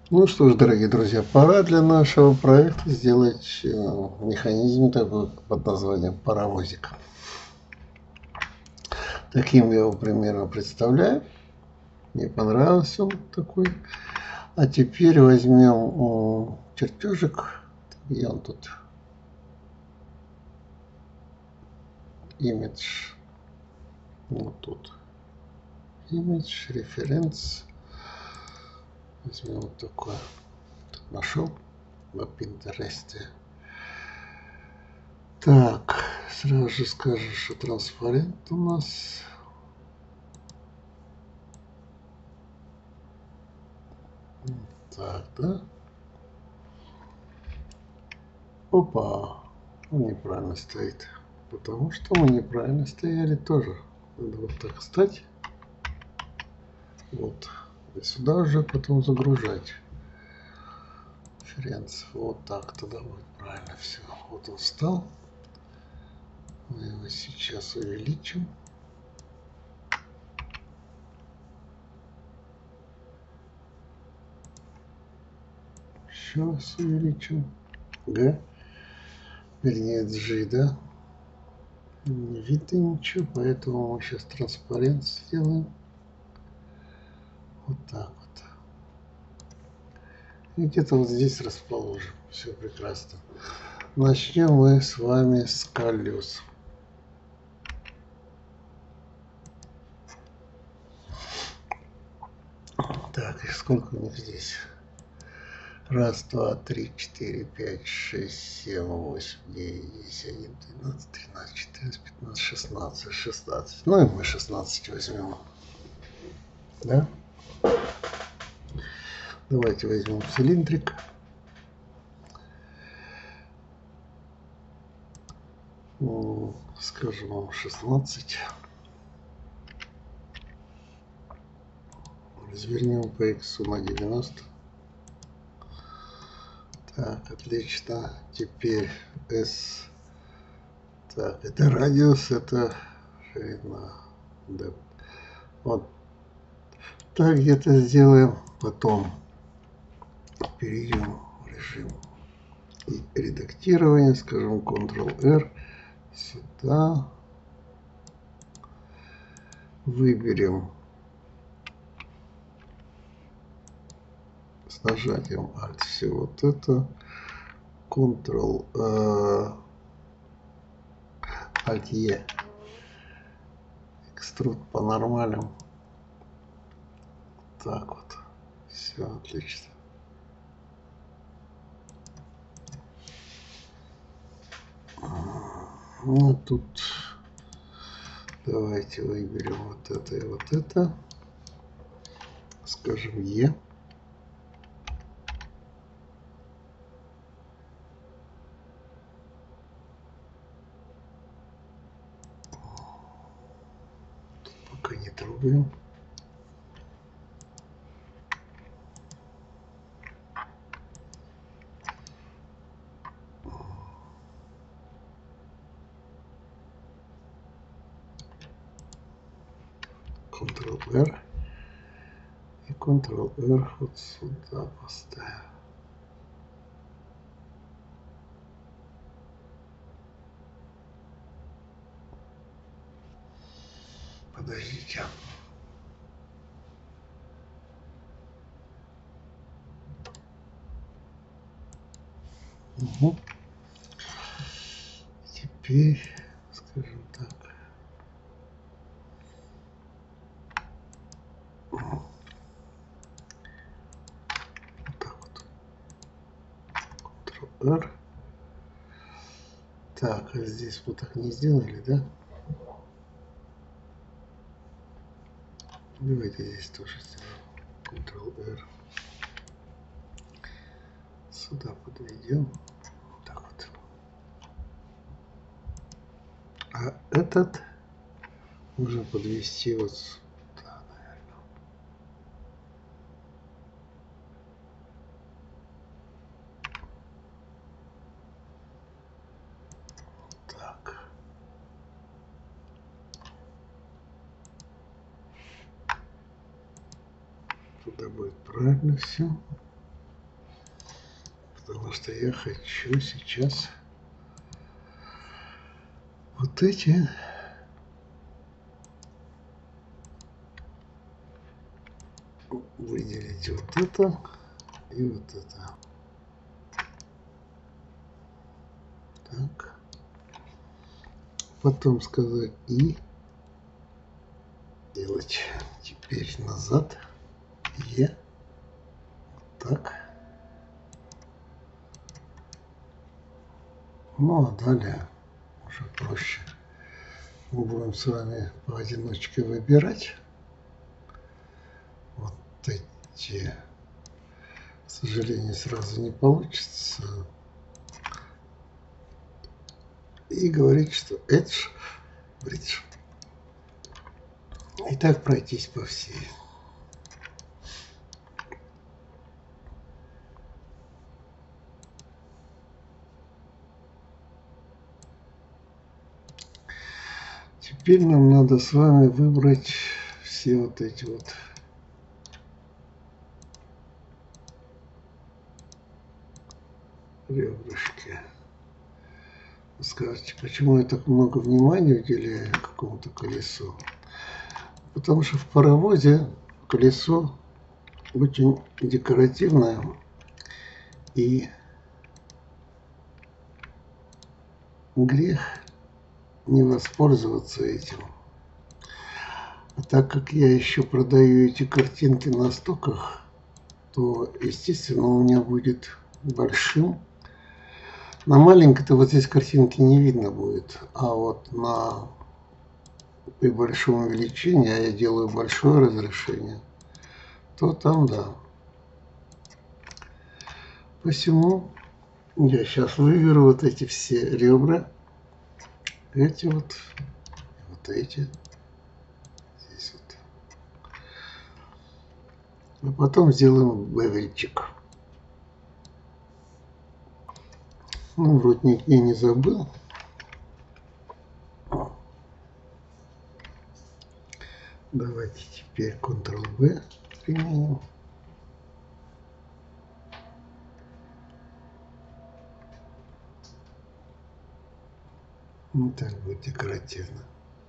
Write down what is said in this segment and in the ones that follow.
Ну что ж, дорогие друзья, пора для нашего проекта сделать механизм такой под названием паровозик. Таким я его примерно представляю. Мне понравился он такой. А теперь возьмем чертежик. Где он тут? Image. Вот тут. Image, reference. Возьмем вот такой. Нашел на Pinterest. Так, сразу же скажешь, что транспарент у нас. Так, да? Опа, он неправильно стоит. Потому что мы неправильно стояли тоже. Надо вот так встать. Вот. И сюда уже потом загружать. Референс. Вот так тогда будет правильно все. Вот он встал. Мы его сейчас увеличим. Еще раз увеличим. Г. Вернее, G, да? Не видно ничего, поэтому мы сейчас транспарент сделаем. Вот так вот. И где-то вот здесь расположим. Все прекрасно. Начнем мы с вами с колес. Так, и сколько у них здесь? Раз, два, три, четыре, пять, шесть, семь, восемь, девять, десять, 11, 12, 13, 14, 15, 16, 16. Ну и мы 16 возьмем. Да? Давайте возьмем цилиндрик. Скажем вам 16. Развернем по x на 90. Так, отлично. Теперь S. Так, это радиус, это ширина. Да. Вот так где-то сделаем. Потом перейдем в режим редактирования. Скажем Ctrl-R. Сюда. Выберем с нажатием Alt все вот это. Ctrl Alt-E. Экструд по нормальному. Так вот. Все отлично. Ну, тут давайте выберем вот это и вот это. Скажем Е. Тут пока не трогаем. Ctrl-R. И Ctrl-R вот сюда поставим. Подождите. Угу. Теперь, скажем так. Вот так вот. Ctrl-R. Так, а здесь мы так не сделали, да? Давайте здесь тоже сделаем. Ctrl-R. Сюда подведем. Так вот. А этот нужно подвести вот сюда, наверное. Так. Туда будет правильно все. Потому что я хочу сейчас вот эти выделить, вот это и вот это. Так. Потом сказать и делать теперь назад. Е. Так. Ну а далее уже проще. Мы будем с вами поодиночке выбирать вот эти. К сожалению, сразу не получится. И говорить, что Edge, Bridge. И так пройтись по всей. Теперь нам надо с вами выбрать все вот эти вот ребрышки. Скажите, почему я так много внимания уделяю какому-то колесу? Потому что в паровозе колесо очень декоративное, и грех не воспользоваться этим. А так как я еще продаю эти картинки на стоках, то, естественно, у меня будет большим. На маленькой-то вот здесь картинки не видно будет, а вот при большом увеличении, а я делаю большое разрешение, то там да. Посему я сейчас выберу вот эти все ребра, эти вот эти, здесь вот. А потом сделаем бевельчик. Ну, вроде нигде не забыл. Давайте теперь Ctrl-B применим. Ну, так будет декоративно.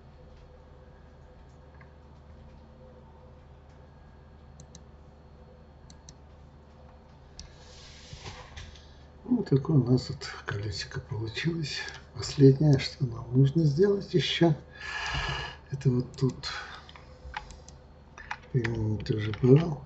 Ну, такое у нас вот колесико получилось. Последнее, что нам нужно сделать еще, это вот тут применить тоже брал.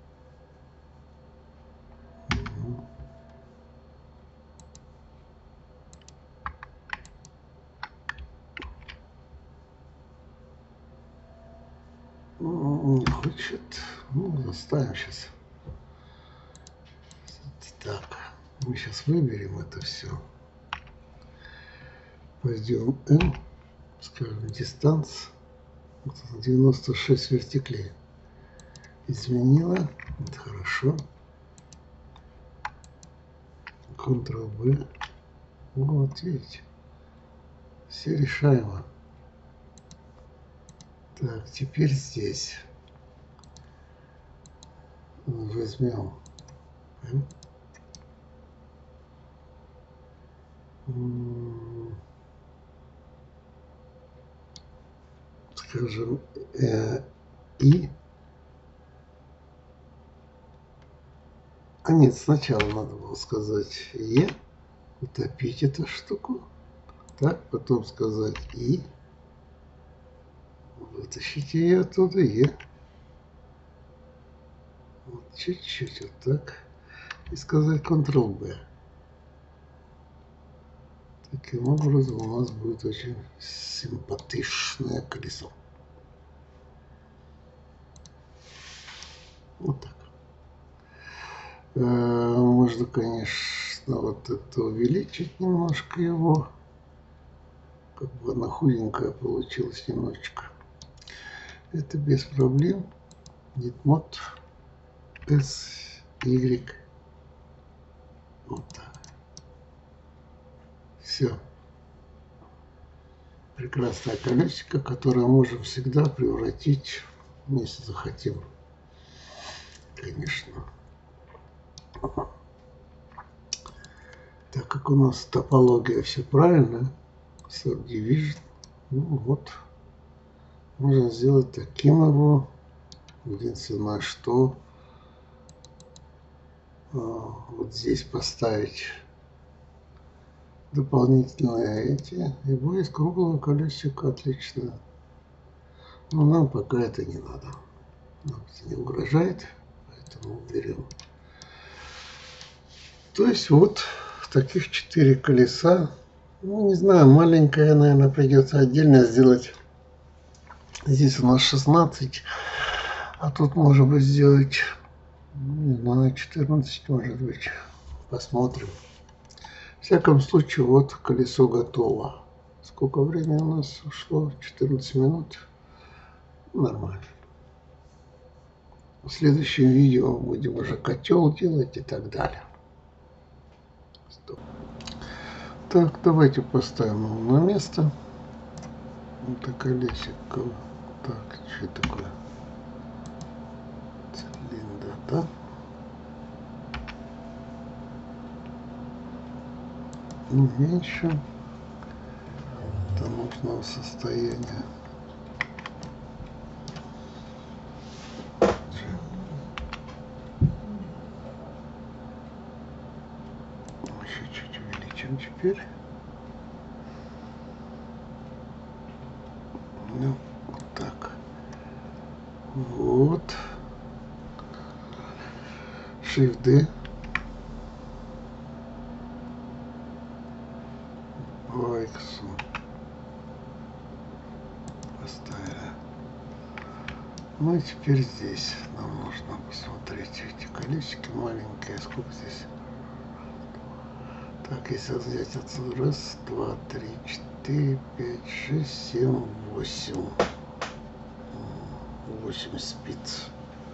Не хочет. Ну, заставим сейчас. Так, мы сейчас выберем это все. Пойдем N, скажем, дистанс 96 вертиклей. Изменила. Это хорошо. Ctrl-B. Вот, видите. Все решаемо. Так, теперь здесь возьмем скажем И. А нет, сначала надо было сказать Е, утопить эту штуку. Так, потом сказать И. Вытащите ее оттуда, Е. Вот чуть-чуть вот так. И сказать Ctrl-B. Таким образом у нас будет очень симпатичное колесо. Вот так. Можно, конечно, вот это увеличить немножко его. Как бы она худенькая получилась немножечко. Это без проблем. Gitmod SY. Вот так. Все. Прекрасное колесико, которое можем всегда превратить, если захотим. Конечно. Так как у нас топология все правильно, subdivision, ну вот, можно сделать таким его. Единственное, что вот здесь поставить дополнительные эти, и будет круглое колесико, отлично. Но нам пока это не надо. Нам это не угрожает, поэтому уберем. То есть вот таких 4 колеса. Ну, не знаю, маленькое, наверное, придется отдельно сделать. Здесь у нас 16, а тут, может быть, сделать, не знаю, 14, может быть. Посмотрим. В всяком случае, вот колесо готово. Сколько времени у нас ушло? 14 минут. Нормально. В следующем видео будем уже котел делать и так далее. Стоп. Так, давайте поставим его на место. Это колесико. Так, что такое? Цилиндр, да? Уменьшим до нужного состояния. Еще чуть увеличим теперь. Ну, так. Вот. Shift-D. По X поставили. Ну и теперь здесь нам нужно посмотреть эти колесики маленькие. Сколько здесь? Так, если взять отсюда. Раз, два, три, 4, 5, 6, 7, 8. 8 спиц.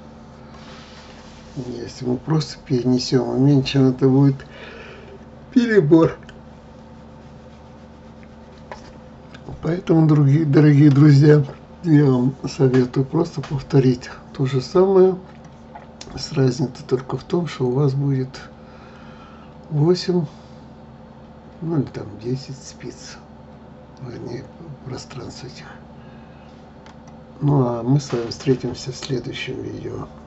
Если мы просто перенесем, уменьшим, это будет перебор. Поэтому, дорогие друзья, я вам советую просто повторить то же самое, с разницей только в том, что у вас будет 8, ну или там 10 спиц, вернее, пространств этих. Ну а мы с вами встретимся в следующем видео.